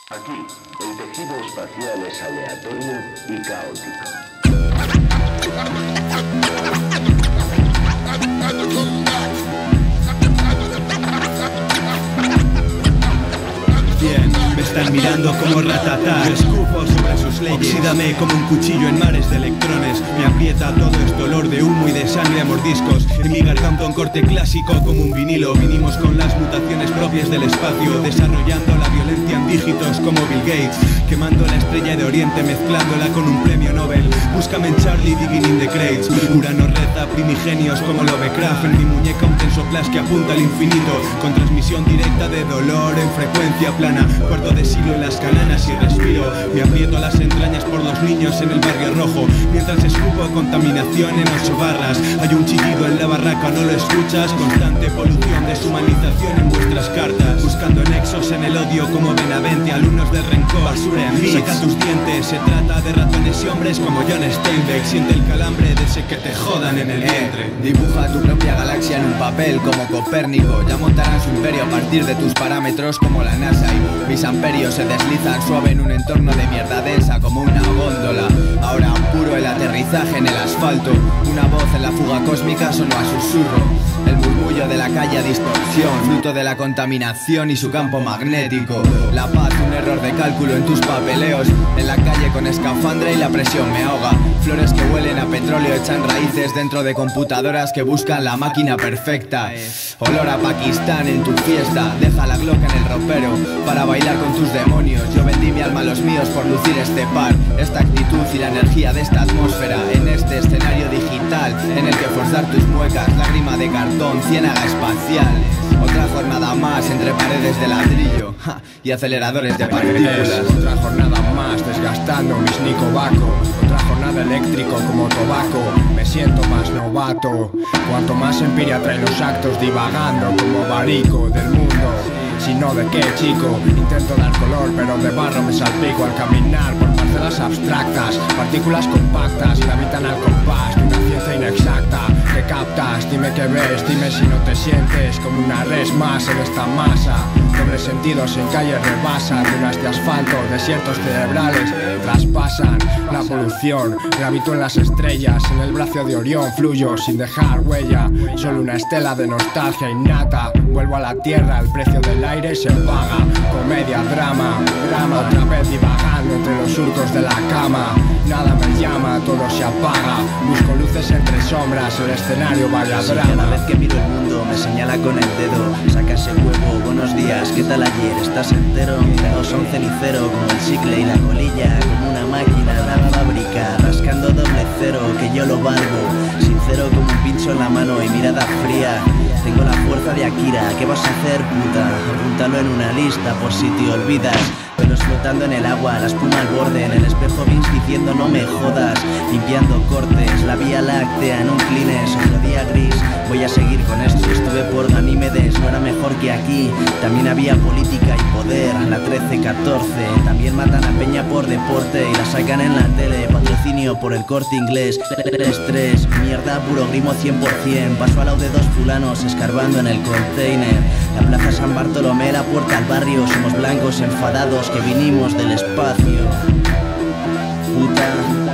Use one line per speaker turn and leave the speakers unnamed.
Aquí, el tejido espacial es aleatorio y caótico.
Bien, me están mirando como ratatá. Yo escupo sobre sus leyes. Oxídame como un cuchillo en mares de electrones. Me aprieta todo este olor de humo y de sangre a mordiscos. En mi garganta un corte clásico como un vinilo. Vinimos con las mutaciones propias del espacio, desarrollando la violencia en dígitos como Bill Gates, quemando la estrella de Oriente, mezclándola con un premio Nobel. Búscame en Charlie digging in the crates. Urano reza primigenios como Lovecraft. En mi muñeca un tenso flash que apunta al infinito, con transmisión directa de dolor en frecuencia plana. Cuarto de siglo en las calanas y respiro. Me aprieto las entrañas por los niños en el barrio rojo, mientras escupo contaminación en 8 barras. Hay un chillido en la barraca, ¿no lo escuchas? Constante polución, deshumanización en vuestras cartas. Buscando nexos en el odio como Benavente, alumnos del rencor. Basura en bits. Saca tus dientes, se trata de ratones y hombres como John Steinbeck. Siente el calambre de ese que te jodan en el vientre.
Dibuja tu propia galaxia en un papel como Copérnico. Ya montarán su imperio a partir de tus parámetros como la NASA. Y mis amperios se deslizan suave en un entorno de mierda densa como una góndola. Ahora apuro el aterrizaje en el asfalto. Una voz en la fuga cósmica sonó a susurro. El murmullo de la calle a distorsión, fruto de la contaminación y su campo magnético. La paz, un error de cálculo en tus papeleos. En la calle con escafandra y la presión me ahoga. Flores que huelen a petróleo echan raíces dentro de computadoras que buscan la máquina perfecta. Olor a Pakistán en tu fiesta. Deja la Glock en el ropero para bailar con tus demonios. Yo vendí mi alma a los míos por lucir este par, esta actitud y la energía de esta atmósfera. En este escenario digital en el que forzar tus muecas, lágrima de cartón, ciénaga espacial. Otra jornada más entre paredes de ladrillo y aceleradores de partículas.
Otra jornada más desgastando mis nicobaco. Otra jornada eléctrico como tobaco. Me siento más novato. Cuanto más empiria traen los actos divagando como barico del mundo. Si no, ¿de qué, chico? Intento dar color, pero de barro me salpico al caminar por parcelas abstractas. Partículas compactas gravitan al compás de una ciencia inexacta. ¿Qué captas? Dime qué ves, dime si no te sientes como una res más en esta masa. Dobles sentidos en calles rebasan, dunas de asfalto, desiertos cerebrales traspasan la polución. Gravito en las estrellas, en el brazo de Orión fluyo sin dejar huella. Solo una estela de nostalgia innata. Vuelvo a la tierra, el precio del aire se paga. Comedia, drama, drama. Otra vez divagando entre los surcos de la cama. Nada me llama, todo se apaga. Busco luces entre sombras, el escenario vaya drama.
Cada vez que miro el mundo me señala con el dedo. Saca ese huevo, buenos días, ¿qué tal ayer? ¿Estás entero? Pegados a un cenicero como el chicle y la colilla. Como una máquina, la fábrica, rascando doble cero, que yo lo valgo. Sincero como un pincho en la mano y mirada fría. Tengo la fuerza de Akira, ¿qué vas a hacer, puta? Apúntalo en una lista por si te olvidas. Pelos flotando en el agua, la espuma al borde. En el espejo Vince diciendo no me jodas. Limpiando cortes, la vía láctea en un Kleenex. Otro día gris, voy a seguir con esto. Estuve por Ganímedes, no era mejor que aquí. También había política y poder, la 13-14. También matan a Peña por deporte y la sacan en la tele. Patrocinio por el Corte Inglés. Estrés, mierda, puro grimo 100%. Paso al lado de dos fulanos escarbando en el container. La plaza San Bartolomé, la puerta al barrio. Somos blancos enfadados que vinimos del espacio. Puta.